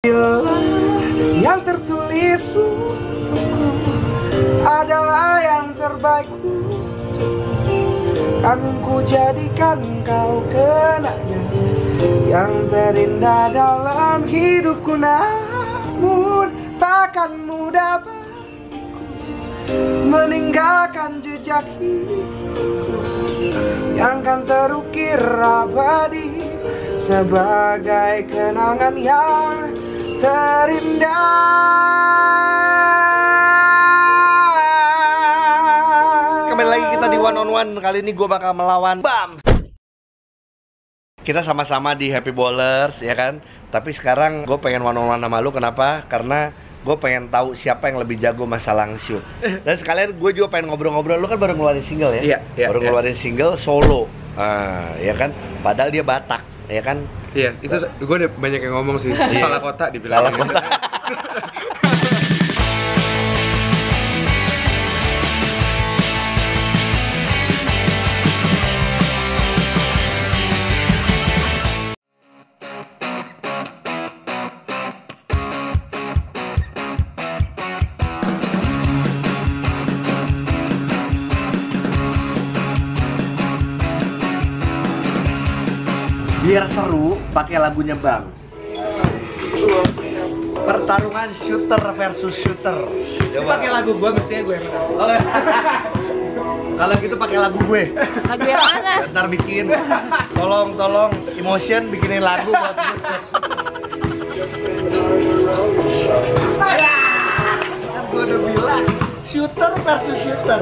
Yang tertulis untukku adalah yang terbaik untukku. Kan ku jadikan kau kenangan yang terindah dalam hidupku. Namun takkan mudah bagiku meninggalkan jejak hidupku yang kan terukir abadi sebagai kenangan yang terindah. Kembali lagi kita di One on One. Kali ini gue bakal melawan Bams. Kita sama-sama di Happy Bowlers, ya kan? Tapi sekarang gue pengen one on one sama lu. Kenapa? Karena gue pengen tahu siapa yang lebih jago masalah shoot. Dan sekalian gue juga pengen ngobrol-ngobrol. Lu kan baru ngeluarin single ya? Iya. Baru ngeluarin single solo, ya kan? Padahal dia Batak, ya kan? Iya, itu gue udah banyak yang ngomong sih. Salah kota dibilang. Salah kota. Biar seru, pakai lagunya Bams. Pertarungan shooter versus shooter. Pakai lagu gue mestinya gue yang menang. Kalau gitu pakai lagu gue. Lagu yang mana? Ntar bikin. Tolong Emotion bikinin lagu buat gue. Kan gue udah bilang shooter versus shooter.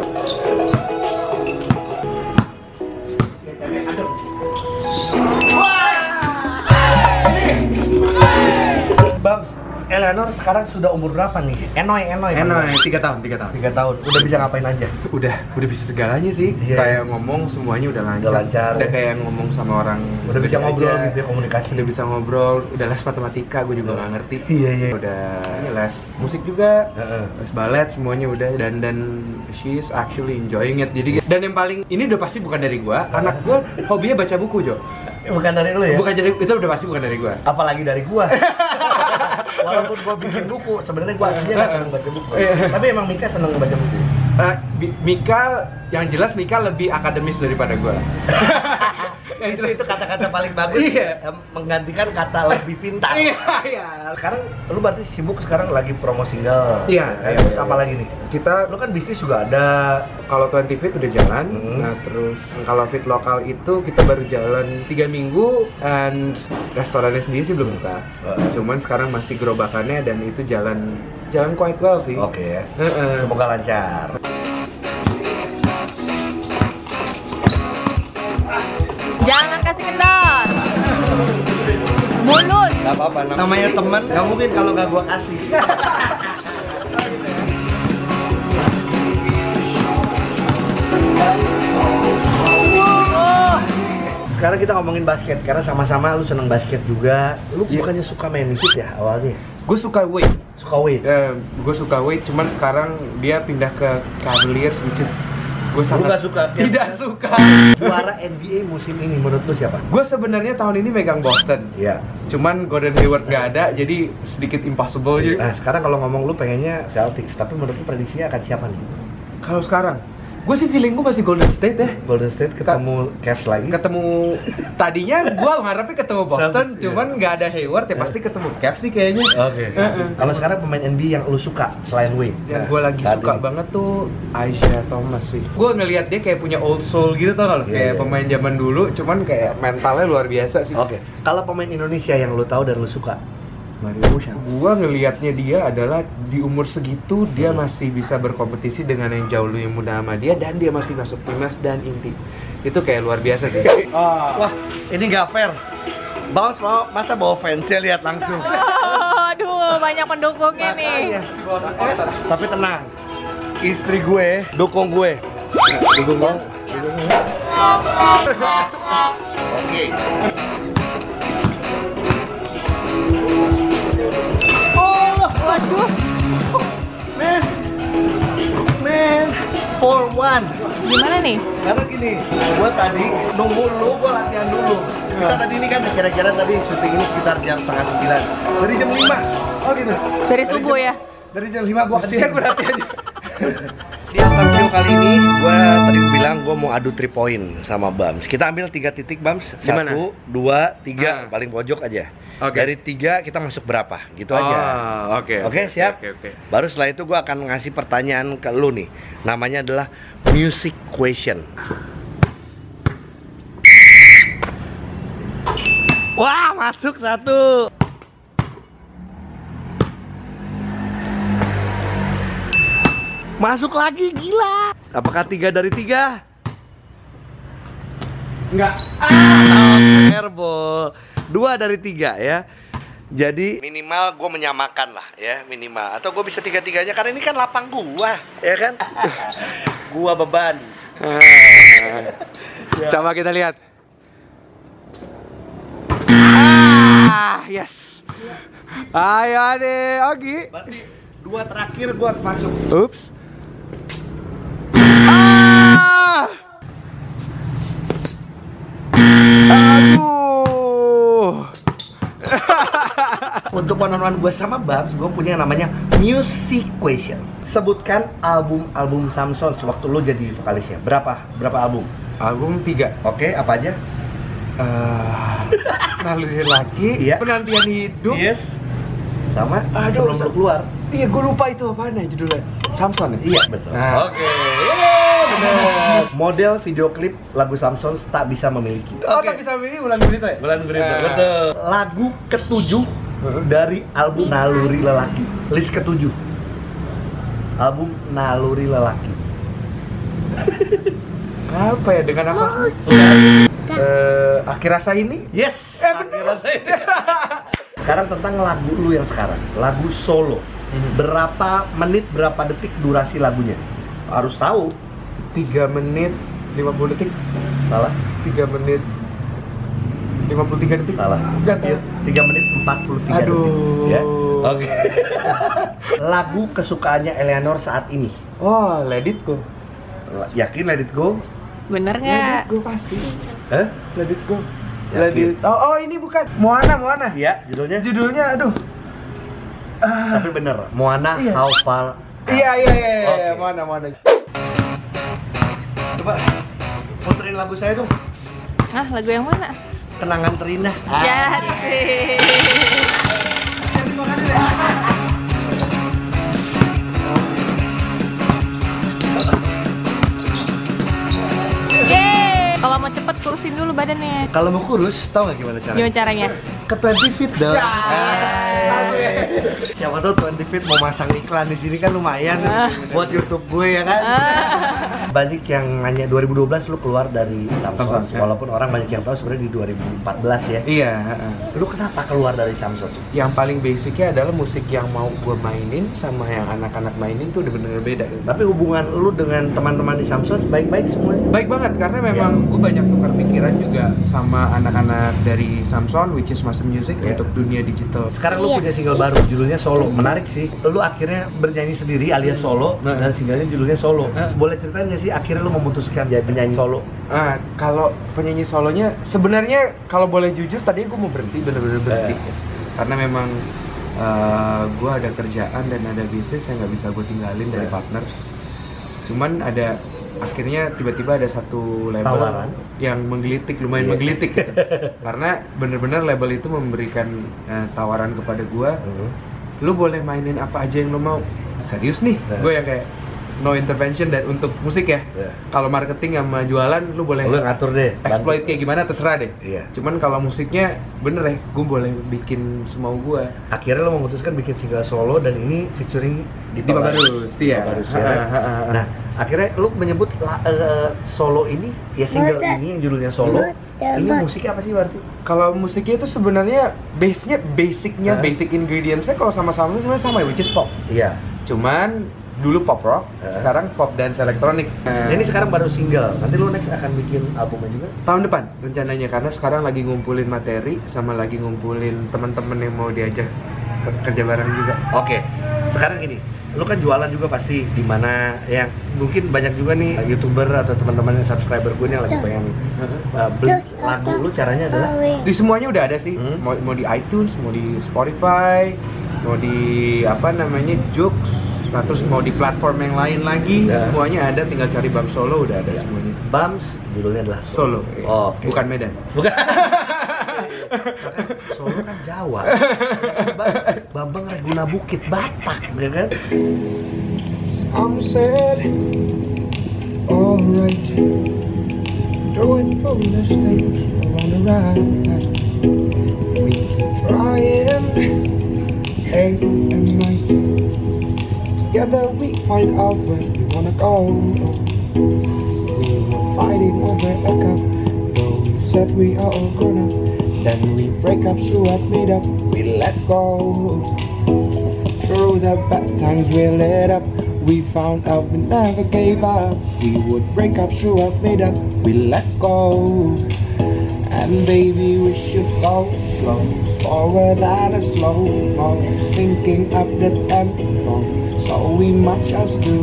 Bams, Eleanor sekarang sudah umur berapa nih? Enoy, 3 tahun. 3 tahun. Udah bisa ngapain aja? Udah bisa segalanya sih. Iya. Kayak ngomong semuanya udah lancar. Udah kayak ngomong sama orang. Udah bisa ngobrol aja. gitu ya, komunikasi. Udah bisa ngobrol, udah les matematika, gue juga nggak ngerti. Iya. Udah les musik juga, les balet, semuanya udah. Dan she's actually enjoying it. Jadi dan yang paling ini udah pasti bukan dari gue. Anak gue hobinya baca buku, Jo. Bukan dari lu ya? Bukan dari itu udah pasti bukan dari gue. Apalagi dari gua. Walaupun gua bikin buku, sebenarnya gua aslinya nggak seneng baca buku. Tapi emang Mika seneng baca buku. Mika, yang jelas Mika lebih akademis daripada gue. itu kata-kata paling bagus. Iya. Menggantikan kata lebih pintar. Iya. Sekarang lu berarti sibuk sekarang lagi promo single. Iya. Terus apa lagi nih? Kita, lu kan bisnis juga ada. kalau 20 Feet udah jalan. Nah terus kalau fit lokal itu kita baru jalan 3 minggu, and restorannya sendiri sih belum buka. Cuman sekarang masih gerobakannya dan itu jalan quite well sih. Oke. Semoga lancar. Jangan kasih kendor. Mulut. Gak apa-apa, namanya teman, gak mungkin kalau gak gua kasih. Sekarang kita ngomongin basket, karena sama-sama lu seneng basket juga. Lu bukannya suka main hit ya awalnya? Gue suka weight. Suka weight? Gue suka weight, cuman sekarang dia pindah ke Cavaliers, which is gue sangat suka. Tidak suka. Juara NBA musim ini menurut lu siapa? Gue sebenarnya tahun ini megang Boston. Iya. Cuman Gordon Hayward nggak ada, jadi sedikit impossible gitu. Nah sekarang kalau ngomong lu pengennya Celtics, tapi menurut lu prediksinya akan siapa nih? Kalau sekarang, gue sih feeling gue masih Golden State ya. Golden State ketemu Cavs lagi. Ketemu tadinya gue harapnya ketemu Boston, Celtics, cuman nggak ada Hayward ya pasti ketemu Cavs sih kayaknya. Oke. Kalau sekarang pemain NBA yang lu suka selain Wade? Yang gue lagi suka banget tuh Isaiah Thomas sih. Gue ngelihat dia kayak punya old soul gitu tau gak? Kayak pemain zaman dulu, cuman kayak mentalnya luar biasa sih. Oke. Kalau pemain Indonesia yang lu tahu dan lu suka? Mario siapa? Gua ngelihatnya dia adalah di umur segitu dia masih bisa berkompetisi dengan yang jauh lebih muda sama dia, dan dia masih masuk timnas dan inti. Itu kayak luar biasa sih. Wah, ini nggak fair. Bams mau masa bawa fansnya lihat langsung. Aduh, banyak pendukungnya nih. Tapi tenang, istri gue dukung gue. Dukung gue. Oke. Waduh. Man, 4-1. Gimana nih? Karena gini, gua tadi nunggu lu, gua latihan dulu. Kita tadi ini kan kira-kira tadi syuting ini sekitar jam 8:30. Dari jam 5. Oh gitu. Dari subuh ya? Dari jam 5 gua Mestinya gue latihan. Di Anthem Show kali ini, gua tadi bilang gua mau adu 3 point sama Bams. Kita ambil 3 titik Bams. 1, 2, 3, paling pojok aja. Dari 3 kita masuk berapa? Gitu aja. Oke, siap. Oke. Baru setelah itu gua akan ngasih pertanyaan ke lu nih. Namanya adalah music question. Wah, masuk 1. Masuk lagi, gila. Apakah 3 dari 3? Enggak. Airball. 2 dari 3 ya. Jadi minimal gue menyamakan lah ya, minimal. Atau gue bisa 3-3-nya karena ini kan lapang gua, ya kan? Gua beban. Coba kita lihat. Yes. Ayo deh, Ogi. Berarti 2 terakhir gua harus masuk. Ups. Aduh. Untuk one-on-one gue sama Babs, gue punya yang namanya music question. Sebutkan album-album Samson sewaktu lo jadi vokalisnya. Berapa album? Album 3. Oke, apa aja? Naluri Laki, Iya. Penantian Hidup. Yes. Sama? Aduh, sebelum lo keluar. Iya, gue lupa itu apaan ya judulnya. Samson ya? Iya, betul. Nah. Oke. Model video klip lagu Samson Tak Bisa Memiliki. Oh, tak bisa ini Bulan Berita ya? Bulan Berita, betul. Lagu ke-7 dari album Naluri Lelaki. List ke-7. Album Naluri Lelaki. Apa ya dengan apa sih? Akhir Rasa Ini? Yes. Sekarang tentang lagu lu yang sekarang, lagu solo. Berapa menit, berapa detik durasi lagunya? Harus tahu. 3 menit 50 detik. Salah? 3 menit 53 detik. Salah. Enggak tahu. 3 menit 43 Aduh. detik. Ya. Oke. Lagu kesukaannya Eleanor saat ini. Oh, Let It Go. Yakin Let It Go? Bener Let nggak? It Go pasti. Hah? Let It Go. Yakin? Let It. Oh, ini bukan Moana. Iya, judulnya. Judulnya aduh. Tapi bener, Moana Iya. How Far. Iya, Oke. Moana. Coba puterin lagu saya dong. Hah, lagu yang mana? Kenangan Terindah. Jati. Yeay. Kalau mau cepet kurusin dulu badannya. Kalau mau kurus, tau gak gimana caranya? Gimana caranya? Ke 20 Feet dong. Siapa tahu 20 Feet mau masang iklan di sini kan lumayan buat YouTube gue ya kan. Banyak yang nanya 2012 lu keluar dari Samson, ya. walaupun orang banyak yang tahu sebenarnya di 2014 ya. Iya. Lu kenapa keluar dari Samson? Yang paling basicnya adalah musik yang mau gue mainin sama yang anak-anak mainin tuh udah bener-bener beda. Tapi hubungan lu dengan teman-teman di Samson baik-baik semuanya? Baik banget karena memang gue banyak tukar pikiran juga sama anak-anak dari Samson, which is Master Music untuk dunia digital. Sekarang lu punya single baru, judulnya Solo. Menarik sih. Lu akhirnya bernyanyi sendiri alias solo dan singlenya judulnya Solo. Boleh ceritain nggak sih akhirnya lu memutuskan jadi penyanyi solo? Kalau penyanyi solonya sebenarnya kalau boleh jujur tadinya gue mau berhenti, bener-bener berhenti. Karena memang gue ada kerjaan dan ada bisnis yang nggak bisa gue tinggalin dari partners. Cuman ada akhirnya tiba-tiba ada satu label Tawaran yang menggelitik, lumayan menggelitik gitu. Karena bener-bener label itu memberikan tawaran kepada gue, lu boleh mainin apa aja yang lu mau. Serius nih, gue yang kayak no intervention dan untuk musik ya. Kalau marketing sama jualan lu boleh lu ngatur deh, exploit kayak gimana terserah deh. Iya. Cuman kalau musiknya bener ya, gue boleh bikin semau gue. Akhirnya lo memutuskan bikin single solo dan ini featuring di Dipa Barus, iya. Barus, ya kan? Nah, akhirnya lu menyebut solo ini, ya single ini yang judulnya Solo. Ini musiknya apa sih berarti? Kalau musiknya itu sebenarnya basicnya, basic ingredientsnya kalau sama-sama sebenarnya sama, which is pop. Iya. Cuman dulu pop rock, sekarang pop dance elektronik. Nah, ini sekarang baru single. Nanti lu next akan bikin albumnya juga? Tahun depan rencananya, karena sekarang lagi ngumpulin materi sama lagi ngumpulin teman-teman yang mau diajak kerja bareng juga. Oke, sekarang gini, lu kan jualan juga pasti di mana yang mungkin banyak juga nih YouTuber atau teman-teman yang subscriber gue yang lagi pengen beli lagu lu, caranya adalah Di semuanya udah ada sih. Mau di iTunes, mau di Spotify, mau di apa namanya Joox, nah terus mau di platform yang lain lagi, semuanya ada. Tinggal cari Bams Solo udah ada semuanya. Bams judulnya adalah Solo. Oke. Bukan Medan. Bukan. Solo kan Jawa. Bambang Reguna Bukit Batak, ya kan? Some said, alright, doing foolish things along the ride. We keep trying, day and night. Together we find out where we wanna go. We were fighting over a cup, though we said we are all grown up. Then we break up, so I made up, we let go. Through the bad times we lit up, we found out we never gave up. We would break up, so I made up, we let go. And baby we should go slow, slower than a slow-mo, syncing up the tempo, so we might just do.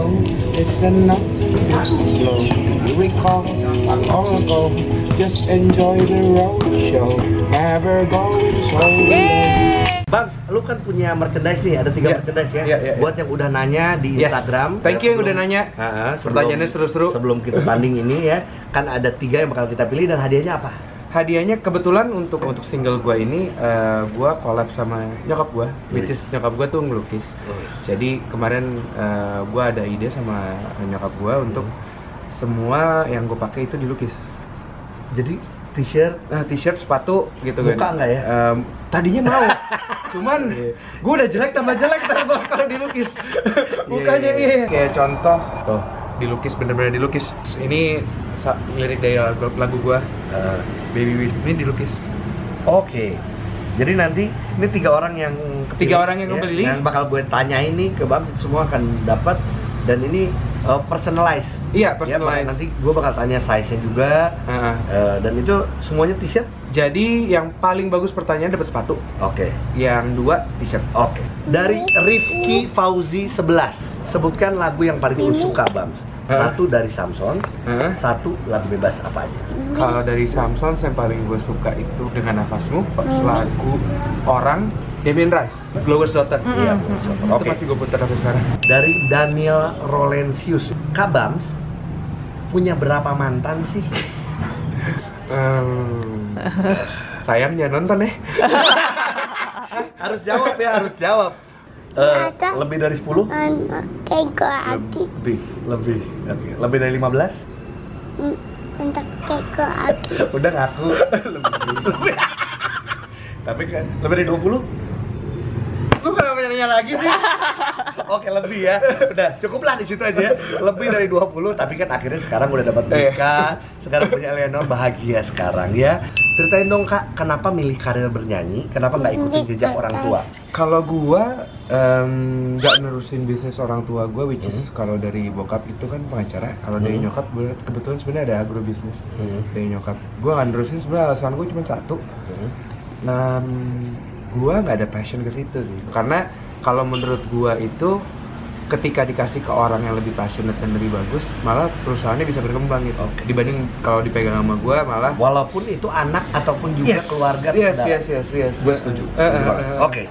Listen up to the flow, you recall not long ago, just enjoy the road show, never going solo. Bams, lu kan punya merchandise nih, ada 3 merchandise ya. Buat yang udah nanya di Instagram. Thank you yang udah nanya. Pertanyaannya seru-seru. Sebelum kita tanding ini ya, kan ada 3 yang bakal kita pilih dan hadiahnya apa? Hadiahnya kebetulan untuk single gua ini, gua collab sama nyokap gua, which is nyokap gua tuh ngelukis. Jadi kemarin gua ada ide sama nyokap gua untuk semua yang gua pakai itu dilukis. Jadi t-shirt, sepatu gitu kan. Muka nggak ya? Tadinya mau, cuman gue udah jelek tambah jelek terus kalau dilukis. Mukanya kayak contoh tuh, dilukis bener-bener dilukis. Ini lirik dari lagu gue, Baby Wish, ini dilukis. Oke. Jadi nanti ini 3 orang yang kepilih, 3 orang yang kepilih yang bakal gue tanyain nih ke Bams, semua akan dapat. Dan ini personalized. Iya, personalized. Ya, nanti gue bakal tanya size-nya juga. Dan itu semuanya t-shirt. Jadi yang paling bagus pertanyaan dapat sepatu. Oke. Yang 2 t-shirt. Oke. Dari Rifki Fauzi 11, sebutkan lagu yang paling lu suka, Bams. 1 dari Samson, 1 lagu bebas apa aja? Kalau dari Samson yang paling gue suka itu Dengan Nafasmu, lagu Orang, Damien Rice, Blower's Daughter. Iya, Blower's Daughter. Itu masih gue putar sampai sekarang. Dari Daniel Rolensius, Kak Bams punya berapa mantan sih? Sayangnya nonton deh. Harus jawab ya, harus jawab. Lebih dari 10? Lebih. Oke. Lebih dari 15? Udah ngaku. Lebih. Tapi kan lebih dari 20? Lu kenapa nanya lagi sih? Oke, lebih ya. Udah, cukuplah di situ aja. Lebih dari 20, tapi kan akhirnya sekarang udah dapat nikah. Sekarang punya Eleanor, bahagia sekarang ya. Ceritain dong Kak, kenapa milih karir bernyanyi? Kenapa nggak ikutin jejak orang tua? Kalau gua nggak nerusin bisnis orang tua gua, which is kalau dari bokap itu kan pengacara. Kalau dari nyokap kebetulan sebenarnya ada agrobisnis. Dari nyokap, gua nggak nerusin, sebenarnya alasan gua cuma satu. Gua nggak ada passion ke situ sih. Karena kalau menurut gua itu ketika dikasih ke orang yang lebih passionate dan lebih bagus, malah perusahaannya bisa berkembang gitu. Dibanding kalau dipegang sama gua malah. Walaupun itu anak ataupun juga keluarga. Yes. Gue setuju. Oke.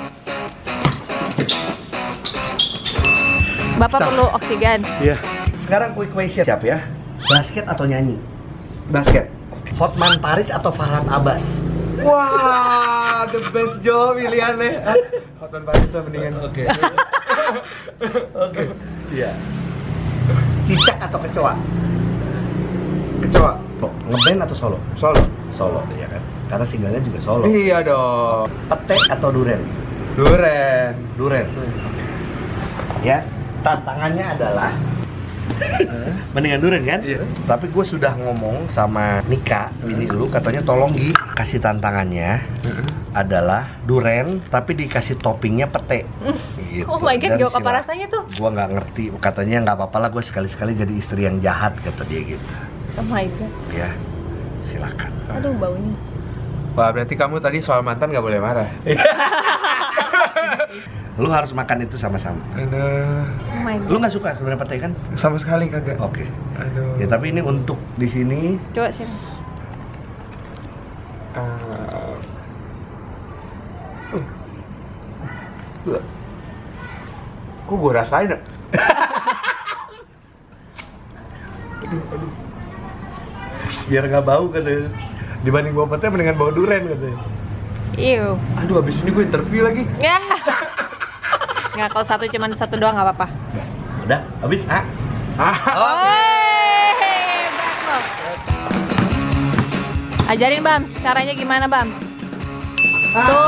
Bapak perlu oksigen. Iya. Sekarang quick question. Siap ya? Basket atau nyanyi? Basket. Hotman Paris atau Farhan Abbas? Wah, the best job pilihannya. Hotman Paris lah mendingan. Oke. Iya. Cicak atau kecoa? Kecoa. Ngeband atau solo? Solo, iya kan? Karena singlenya juga solo. Iya dong. Pete atau duren? Duren. Ya, tantangannya adalah mendingan duren kan? Iya. Tapi gue sudah ngomong sama Nika, ini lu katanya tolong kasih tantangannya adalah duren tapi dikasih toppingnya pete. Gitu. Oh my god, gak apa rasanya tuh? Gua nggak ngerti, katanya nggak apa-apa lah, gue sekali-sekali jadi istri yang jahat kata dia gitu. Oh my god. Ya, silakan. Aduh baunya. Wah, berarti kamu tadi soal mantan nggak boleh marah. Lu harus makan itu sama-sama. Aduh. Oh my Lu god. nggak suka sebenarnya pete ikan? Sama sekali kagak. Oke. Aduh. Ya tapi ini untuk di sini. Coba sih. Kok gue rasain ya? Biar nggak bau katanya. Dibanding bawa pete mendingan bawa duren katanya. Iu. Aduh, abis ini gue interview lagi. Ya. Nggak, kalau cuman satu doang nggak apa-apa. Udah, habis? Ah. Hebat lo. Ajarin Bams, caranya gimana Bams? Tuh,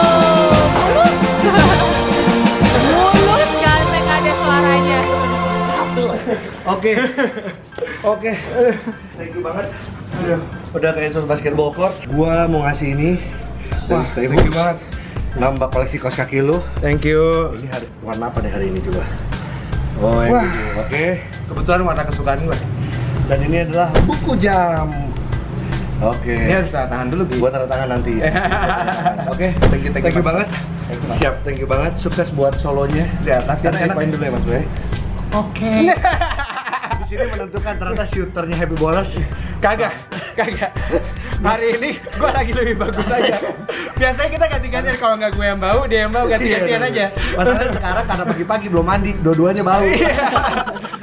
mulus kan, mereka ada suaranya. Oke. Oke. Thank you banget. Udah ke Ensos Basketball Court. Gua mau ngasih ini. Wah, Stay thank you Hoops. banget. Nambah koleksi kaos kaki lu. Thank you. Ini hari warna apa deh hari ini coba? Oh, ini. Wah. Oke. Kebetulan warna kesukaan gue. Dan ini adalah buku jam. Oke. Ini harus tanda tangan dulu, Bi. Gua tanda tangan nanti. Oke, thank you Mas. banget. Thank you, Mas. Siap, thank you banget. Sukses buat solonya. Ya, latihan Karena enak. poin dulu ya, Mas Boy. Oke. Di sini menentukan ternyata shooternya Happy Ballers. Kagak. Hari ini gue lagi lebih bagus aja. Biasanya kita ganti-gantian, kalau nggak gue yang bau, dia yang bau, ganti-gantian aja. Masalahnya sekarang karena pagi-pagi belum mandi, dua-duanya bau.